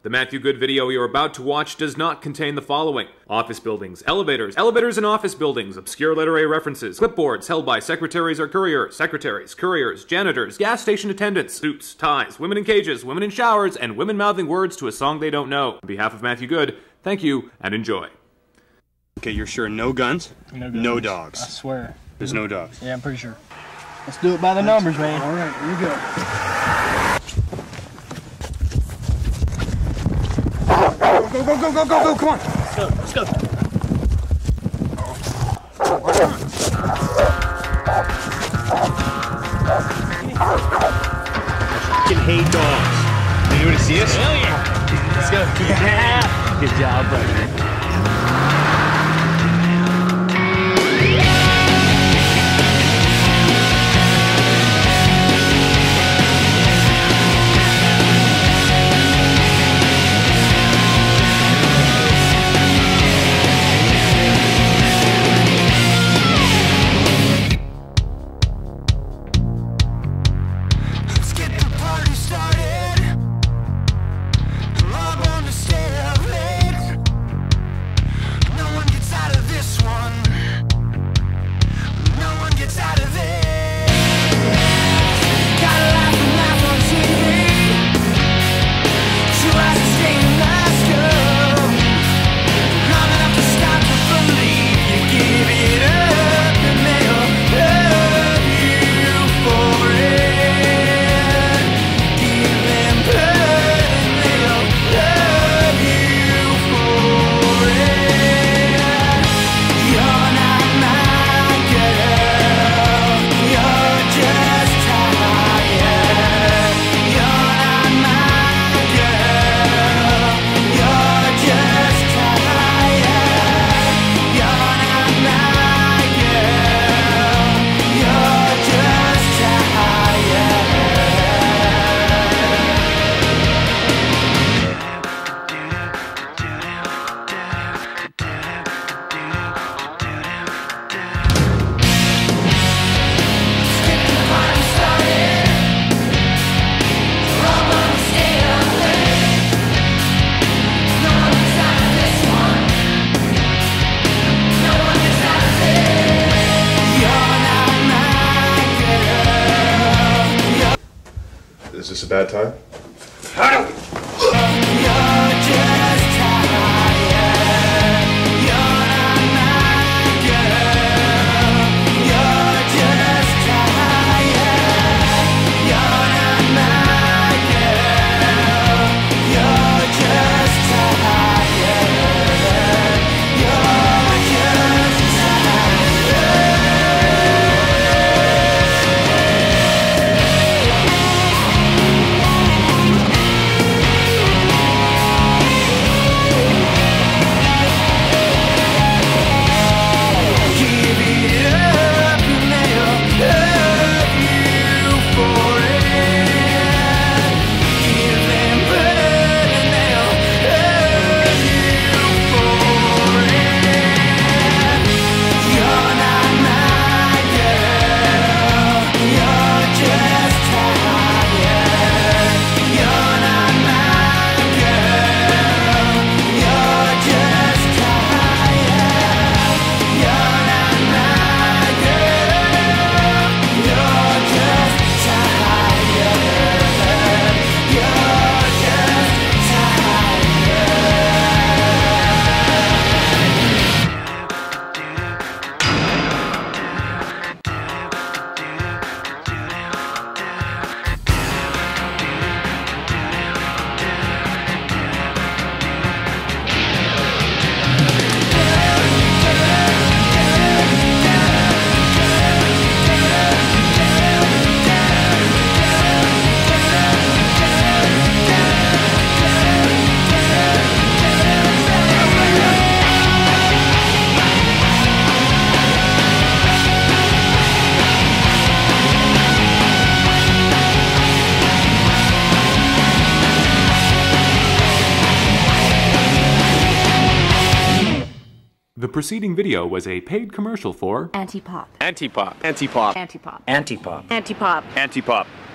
The Matthew Good video you're about to watch does not contain the following: office buildings, elevators in office buildings, obscure literary references, clipboards held by secretaries or couriers, couriers, janitors, gas station attendants, suits, ties, women in cages, women in showers, and women mouthing words to a song they don't know. On behalf of Matthew Good, thank you and enjoy. Okay, you're sure no guns? No guns. No dogs. I swear. There's no dogs. Yeah, I'm pretty sure. Let's do it by the numbers, man. All right, here you go. Go, come on! Let's go. Fucking hate dogs. You want to see us? Hell yeah. Let's go. Yeah. Good job, buddy. Is this a bad time? The preceding video was a paid commercial for Antipop. Antipop. Antipop. Antipop. Antipop. Antipop. Antipop.